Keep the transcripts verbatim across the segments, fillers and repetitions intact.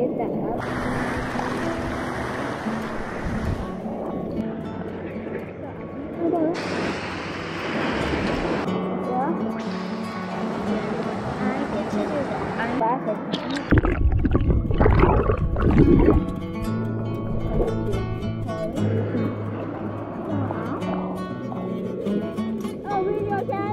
pick that up. Yeah. I get to do that. I'm laughing. Oh, read your tag.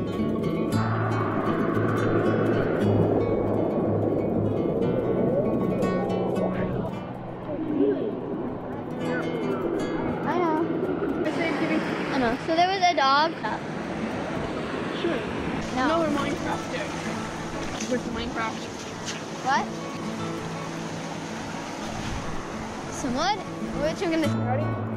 I know. I know. So there was a dog. Sure. No. No, we're Minecraft there. With Minecraft. What? Some wood? Which I'm gonna.